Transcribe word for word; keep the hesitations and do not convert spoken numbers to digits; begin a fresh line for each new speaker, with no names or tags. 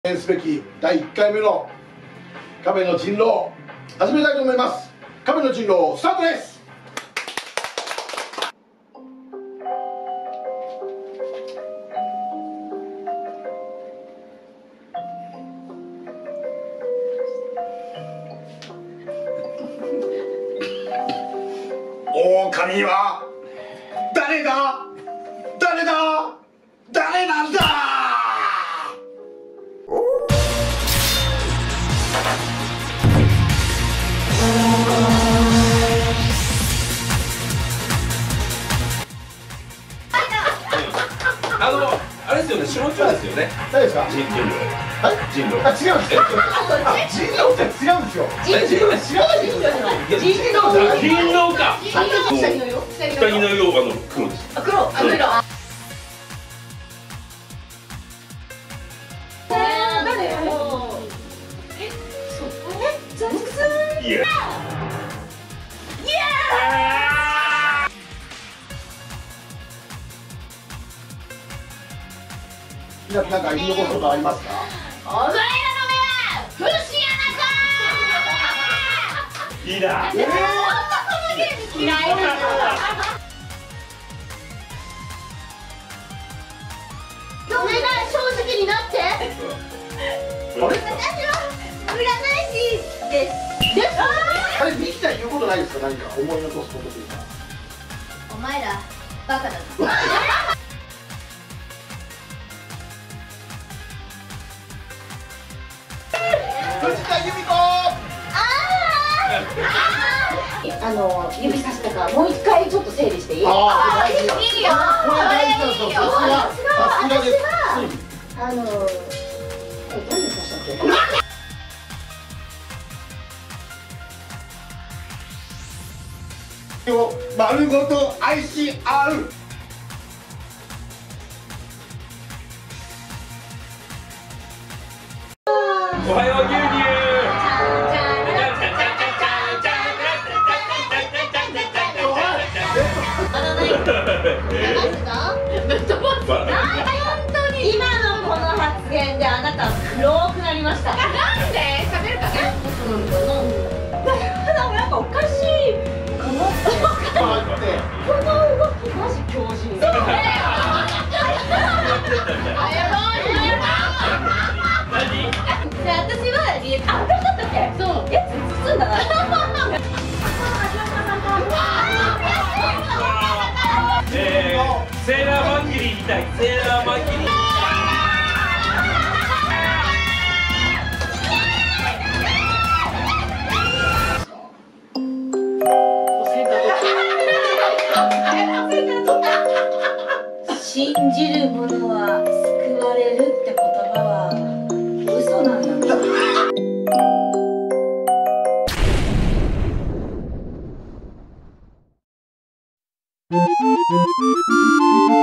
記念すべきだいいっかいめの亀の人狼始めたいと思います。亀の人狼スタートです。狼は誰だ誰だ誰なんだ。
あの、あれですよね、白鳥ですよね。
誰ですか。
人狼。
はい、
人狼。
あ、違うんです。人狼って違うんですよ。人狼知らないですよ。
人狼。人狼か。
下着の色。
下着の色、あの、黒です。
あ、黒。あの色。誰。え、そう。え、ザックス。
いや。
皆さんなんか言い残すことありますか。
お前らの目は不思議
いいな。
えー、そんなこのゲーム嫌いなの。お願い、正直になって。私は占い師です。です。
あれ、ミキちゃん言うことないですか。何か思い残すことというか。
お前らバカだな。
藤田由美子。
あの指さしたかもう一回ちょっと整理していい？ああ、いいよ。いいよ。
これ大事なんですよ。さすがさすがです。
あのえ、何指したっ
け。を丸ごと愛し合う。
おはよう牛乳。
今のこの発言であなたは黒くなりました。なんで？喋るかね？なんかおかしいかなって。この動きマジ強靭。そうだよ。あ、やばい。で、私はリエット。あ、私だったっけ？そう。やつ包んだな。
えー、セーラーマンキリみたい。セーラーマンキリ。
信じる者は救われるって言葉は嘘なんだ。
うん。